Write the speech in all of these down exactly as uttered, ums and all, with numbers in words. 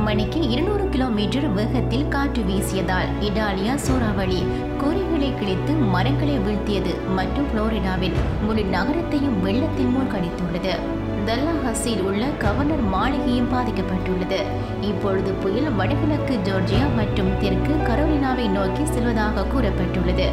மணிக்கு இருநூறு கிலோமீட்டர் வேகத்தில் காற்று வீசியதால் இடாலியா சூறாவளி கூரைகளை கிழித்து மரங்களை வீழ்த்தியது மற்றும் புளோரிடாவில் முழு நகரத்தையும் வெள்ளத்தில் மூழ்கடித்துள்ளது. டல்லாஹஸில் உள்ள கவர்னர் மாளிகையும் பாதிக்கப்பட்டுள்ளது. இப்பொழுது புயல் வடகிழக்கு ஜோர்ஜியா மற்றும் தெற்கு கரோலினாவை நோக்கி செல்வதாக கூறப்பட்டுள்ளது.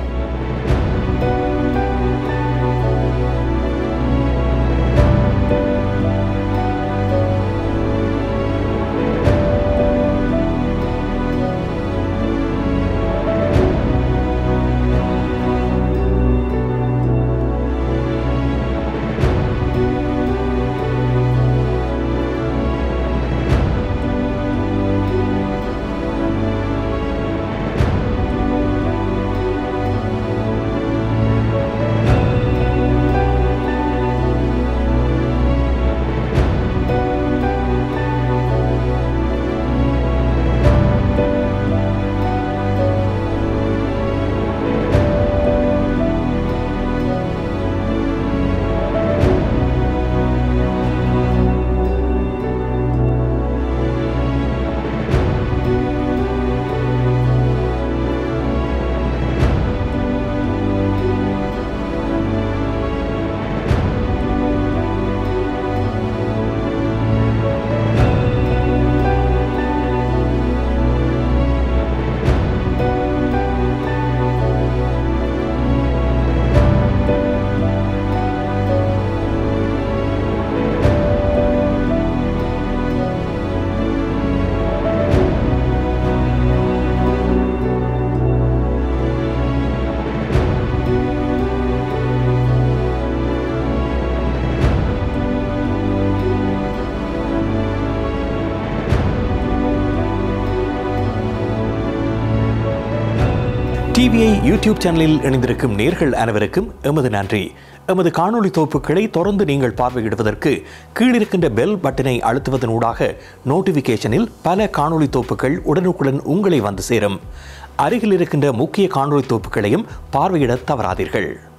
டிவிஐ யூடியூப் சேனலில் இணைந்திருக்கும் நேர்கள் அனைவருக்கும் எமது நன்றி. எமது காணொளி தொகுப்புகளை தொடர்ந்து நீங்கள் பார்வையிடுவதற்கு கீழிருக்கின்ற பெல் பட்டனை அழுத்துவதனூடாக நோட்டிபிகேஷனில் பல காணொளி தொகுப்புகள் உடனுக்குடன் உங்களை வந்து சேரும். அருகில் இருக்கின்ற முக்கிய காணொளி தொகுப்புகளையும் பார்வையிட தவறாதீர்கள்.